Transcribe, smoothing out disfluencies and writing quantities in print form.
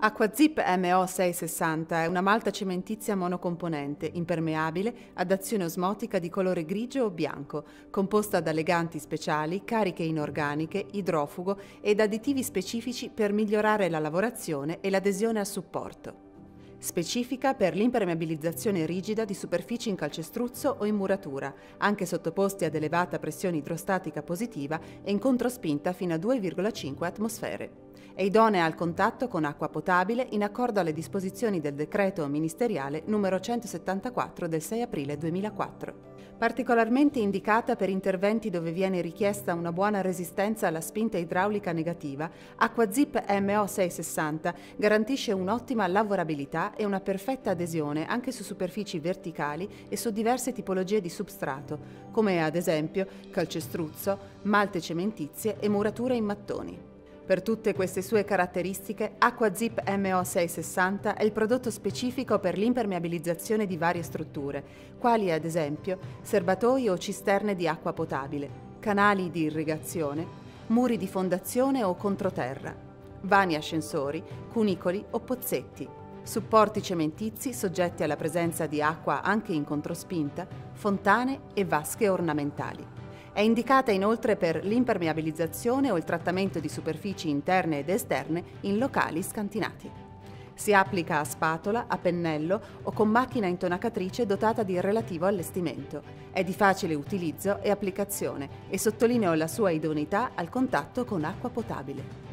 Acquazip MO660 è una malta cementizia monocomponente, impermeabile, ad azione osmotica di colore grigio o bianco, composta da leganti speciali, cariche inorganiche, idrofugo ed additivi specifici per migliorare la lavorazione e l'adesione al supporto. Specifica per l'impermeabilizzazione rigida di superfici in calcestruzzo o in muratura, anche sottoposti ad elevata pressione idrostatica positiva e in controspinta fino a 2,5 atmosfere. È idonea al contatto con acqua potabile in accordo alle disposizioni del decreto ministeriale numero 174 del 6 aprile 2004. Particolarmente indicata per interventi dove viene richiesta una buona resistenza alla spinta idraulica negativa, Acquazip MO660 garantisce un'ottima lavorabilità e una perfetta adesione anche su superfici verticali e su diverse tipologie di substrato, come ad esempio calcestruzzo, malte cementizie e murature in mattoni. Per tutte queste sue caratteristiche, Acquazip MO660 è il prodotto specifico per l'impermeabilizzazione di varie strutture, quali ad esempio serbatoi o cisterne di acqua potabile, canali di irrigazione, muri di fondazione o controterra, vani ascensori, cunicoli o pozzetti, supporti cementizi soggetti alla presenza di acqua anche in controspinta, fontane e vasche ornamentali. È indicata inoltre per l'impermeabilizzazione o il trattamento di superfici interne ed esterne in locali scantinati. Si applica a spatola, a pennello o con macchina intonacatrice dotata di relativo allestimento. È di facile utilizzo e applicazione e sottolineo la sua idoneità al contatto con acqua potabile.